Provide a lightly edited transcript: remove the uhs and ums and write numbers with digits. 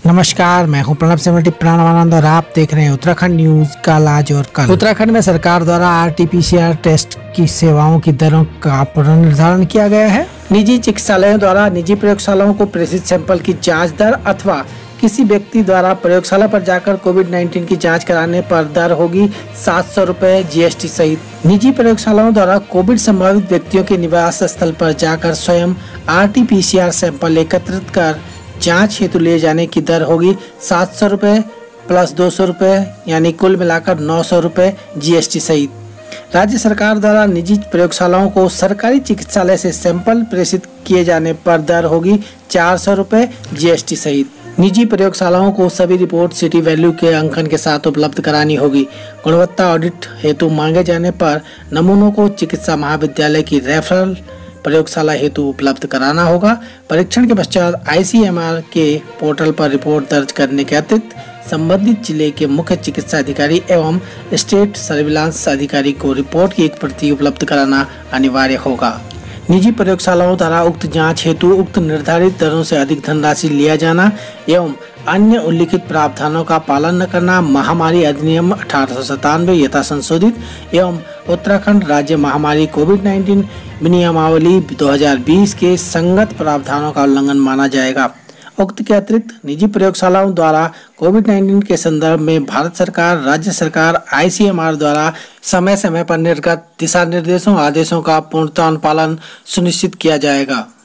नमस्कार, मैं हूं प्रणब सेवेंटी प्राणानंद और आप देख रहे हैं उत्तराखंड न्यूज का आज और कल। उत्तराखंड में सरकार द्वारा RT-PCR टेस्ट की सेवाओं की दरों का पुनर्निर्धारण किया गया है। निजी चिकित्सालयों द्वारा निजी प्रयोगशालाओं को प्रेषित सैंपल की जांच दर अथवा किसी व्यक्ति द्वारा प्रयोगशाला पर जाकर कोविड-19 की जांच कराने पर दर होगी 700 रुपए GST सहित। निजी प्रयोगशालाओं द्वारा कोविड संभावित व्यक्तियों के निवास स्थल पर जाकर स्वयं RT-PCR सैंपल एकत्रित कर जांच हेतु ले जाने की दर होगी 700 रुपए प्लस 200 रुपए, यानी कुल मिलाकर 900 रुपए GST सहित। राज्य सरकार द्वारा निजी प्रयोगशालाओं को सरकारी चिकित्सालय से सैंपल प्रेषित किए जाने पर दर होगी 400 रुपए GST सहित। निजी प्रयोगशालाओं को सभी रिपोर्ट सिटी वैल्यू के अंकन के साथ उपलब्ध करानी होगी। गुणवत्ता ऑडिट हेतु मांगे जाने पर नमूनों को चिकित्सा महाविद्यालय की रेफरल प्रयोगशाला हेतु उपलब्ध कराना होगा। परीक्षण के पश्चात ICMR के पोर्टल पर रिपोर्ट दर्ज करने के अतिरिक्त संबंधित जिले के मुख्य चिकित्सा अधिकारी एवं स्टेट सर्विलांस अधिकारी को रिपोर्ट की एक प्रति उपलब्ध कराना अनिवार्य होगा। निजी प्रयोगशालाओं द्वारा उक्त जांच हेतु उक्त निर्धारित दरों से अधिक धनराशि लिया जाना एवं अन्य उल्लिखित प्रावधानों का पालन न करना महामारी अधिनियम 1897 यथा संशोधित एवं उत्तराखंड राज्य महामारी कोविड-19 विनियमावली 2020 के संगत प्रावधानों का उल्लंघन माना जाएगा। उक्त के अतिरिक्त निजी प्रयोगशालाओं द्वारा कोविड-19 के संदर्भ में भारत सरकार, राज्य सरकार, ICMR द्वारा समय समय पर निर्गत दिशा निर्देशों आदेशों का पूर्णतः पालन सुनिश्चित किया जाएगा।